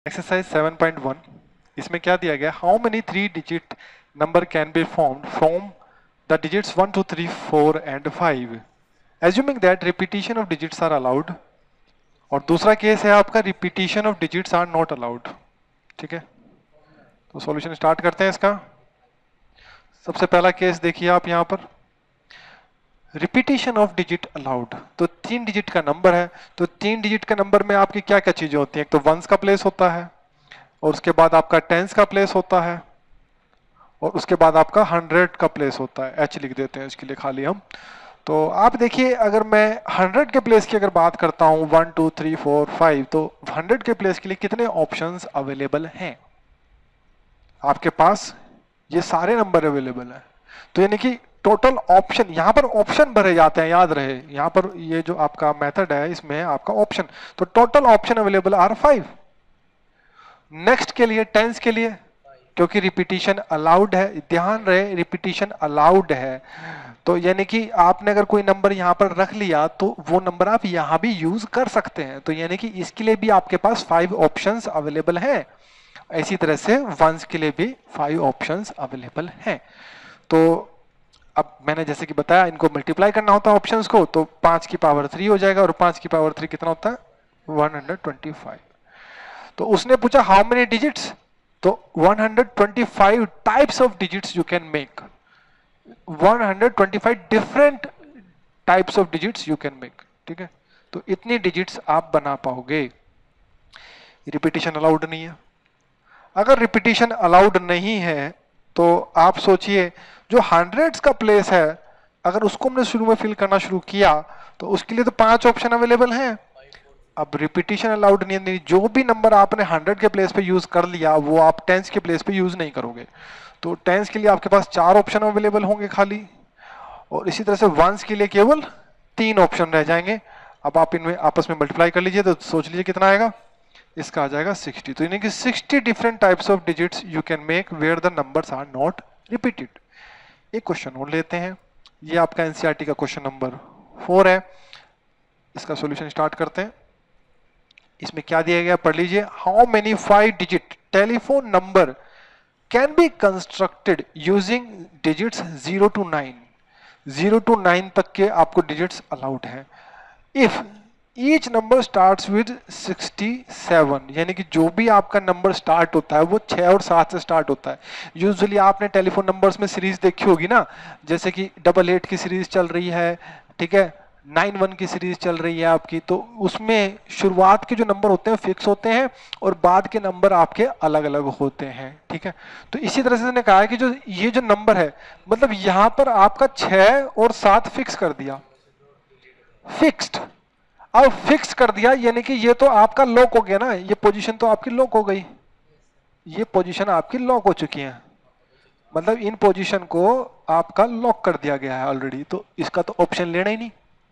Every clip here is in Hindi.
एक्सरसाइज 7.1 इसमें क्या दिया गया, how many 3 digit number can be formed from the digits 1 2 3 4 and 5 assuming that repetition of digits are allowed. और दूसरा केस है आपका repetition of digits are not allowed. ठीक है, तो सॉल्यूशन स्टार्ट करते हैं इसका। सबसे पहला केस देखिए आप यहाँ पर, रिपीटिशन ऑफ डिजिट अलाउड। तो 3 डिजिट का नंबर है, तो 3 डिजिट के नंबर में आपकी क्या क्या चीजें होती हैं, एक तो वंस का प्लेस होता है, और उसके बाद आपका टेंस का प्लेस होता है, और उसके बाद आपका 100 का प्लेस होता है। एच लिख देते हैं इसके लिए खाली हम। तो आप देखिए, अगर मैं 100 के प्लेस की अगर बात करता हूं 1 2 3 4 5, तो 100 के प्लेस के लिए कितने ऑप्शंस अवेलेबल हैं आपके पास? ये सारे नंबर अवेलेबल है। तो यानी कि टोटल ऑप्शन, यहां पर ऑप्शन भरे जाते हैं, याद रहे, यहां पर ये जो आपका मेथड है इसमें आपका ऑप्शन, तो total option available are 5। Next के लिए टेंस के लिए, क्योंकि रिपीटिशन अलाउड है, ध्यान रहे रिपीटिशन अलाउड है, तो यानी कि आपने अगर कोई नंबर यहां पर रख लिया तो वो नंबर आप यहां भी यूज कर सकते हैं। तो यानी कि इसके लिए भी आपके पास 5 ऑप्शंस अवेलेबल हैं। इसी तरह से वंस के लिए भी 5 ऑप्शंस अवेलेबल हैं। तो अब मैंने जैसे कि बताया, इनको मल्टीप्लाई करना होता है ऑप्शंस को, तो 5 की पावर 3 हो जाएगा, और 5 की पावर 3 कितना होता है 125। तो उसने पूछा हाउ मेनी डिजिट्स, तो 125 types of digits you can make, 125 different types of digits you can make. ठीक है, तो इतनी डिजिट्स आप बना पाओगे। रिपीटिशन अलाउड नहीं है। अगर रिपीटिशन अलाउड नहीं है तो आप सोचिए, जो हंड्रेड्स का प्लेस है, अगर उसको हमने शुरू में फिल करना शुरू किया तो उसके लिए तो 5 ऑप्शन अवेलेबल हैं। अब रिपीटिशन अलाउड नहीं है, जो भी नंबर आपने 100 के प्लेस पे यूज कर लिया वो आप टेंस के प्लेस पे यूज नहीं करोगे। तो टेंस के लिए आपके पास 4 ऑप्शन अवेलेबल होंगे खाली, और इसी तरह से वंस के लिए केवल 3 ऑप्शन रह जाएंगे। अब आप इनमें आपस में मल्टीप्लाई कर लीजिए तो सोच लीजिए कितना आएगा, इसका आ जाएगा 60। तो यानी कि 60 different types of digits you can make where the numbers are not repeated. एक क्वेश्चन और लेते हैं, ये आपका एनसीईआरटी का क्वेश्चन नंबर 4 है। इसका सॉल्यूशन स्टार्ट करते हैं। इसमें क्या दिया गया पढ़ लीजिए, how many 5 digit telephone number can be constructed using digits 0 to 9। 0 to 9 तक के आपको डिजिट्स अलाउड है। If each number starts with 67, यानी कि जो भी आपका नंबर स्टार्ट होता है वो 6 और 7 से स्टार्ट होता है। यूजुअली आपने टेलीफोन नंबर्स में सीरीज देखी होगी ना, जैसे कि 88 की सीरीज चल रही है, ठीक है, 91 की सीरीज चल रही है आपकी, तो उसमें शुरुआत के जो नंबर होते हैं फिक्स होते हैं और बाद के नंबर आपके अलग अलग होते हैं। ठीक है, तो इसी तरह से मैंने कहा है कि जो ये जो नंबर है, मतलब यहां पर आपका 6 और 7 फिक्स कर दिया, फिक्स्ड। अब फिक्स कर दिया यानी कि ये तो आपका लॉक हो गया ना, ये पोजीशन तो आपकी लॉक हो गई, ये पोजीशन आपकी लॉक हो चुकी है, मतलब इन पोजीशन को आपका लॉक कर दिया गया है ऑलरेडी। तो इसका तो ऑप्शन लेना ही नहीं,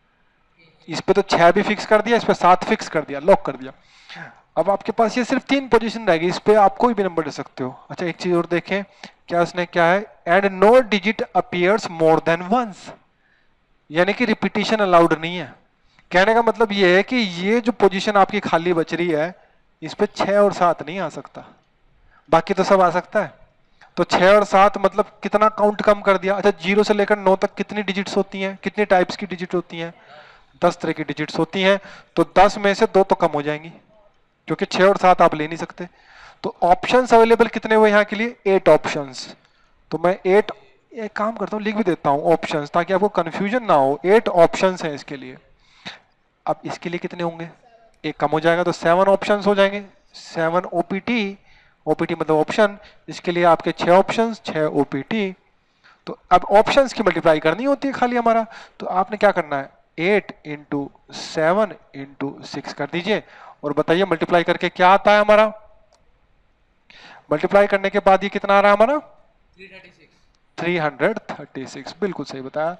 इस पे तो 6 भी फिक्स कर दिया, इस पे 7 फिक्स कर दिया, लॉक कर दिया। अब आपके पास ये सिर्फ 3 पोजीशन रहेगी, इस पे आप कोई भी नंबर ले सकते हो। अच्छा, एक चीज और देखें, क्या उसने क्या है, and no digit appears more than once, यानी कि रिपीटिशन अलाउड नहीं है। कहने का मतलब ये है कि ये जो पोजीशन आपकी खाली बच रही है, इस पे 6 और 7 नहीं आ सकता, बाकी तो सब आ सकता है। तो 6 और 7 मतलब कितना काउंट कम कर दिया। अच्छा, 0 से लेकर 9 तक कितनी डिजिट्स होती हैं, कितनी टाइप्स की डिजिट होती हैं, 10 तरह की डिजिट्स होती हैं। तो 10 में से 2 तो कम हो जाएंगी, क्योंकि 6 और 7 आप ले नहीं सकते। तो ऑप्शंस अवेलेबल कितने हुए यहाँ के लिए, 8 ऑप्शंस। तो मैं 8, एक काम करता हूँ लिख भी देता हूँ ऑप्शंस, ताकि आपको कंफ्यूजन ना हो। 8 ऑप्शंस हैं इसके लिए। अब इसके लिए कितने होंगे, एक कम हो जाएगा, तो 7 ऑप्शंस हो जाएंगे। 7 ओपीटी, ओपीटी मतलब ऑप्शन, इसके लिए आपके 6 ऑप्शंस, 6 ओपीटी। तो अब ऑप्शंस की मल्टीप्लाई करनी होती है खाली हमारा, तो आपने क्या करना है, 8 इंटू 7 इंटू 6 कर दीजिए, और बताइए मल्टीप्लाई करके क्या आता है हमारा। मल्टीप्लाई करने के बाद ये कितना आ रहा है हमारा 336, बिल्कुल सही बताया,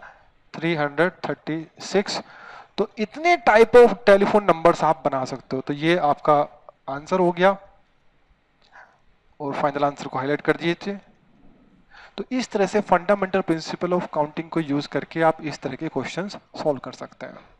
336। तो इतने टाइप ऑफ टेलीफोन नंबर्स आप बना सकते हो। तो ये आपका आंसर हो गया, और फाइनल आंसर को हाईलाइट कर दीजिए। तो इस तरह से फंडामेंटल प्रिंसिपल ऑफ काउंटिंग को यूज करके आप इस तरह के क्वेश्चंस सॉल्व कर सकते हैं।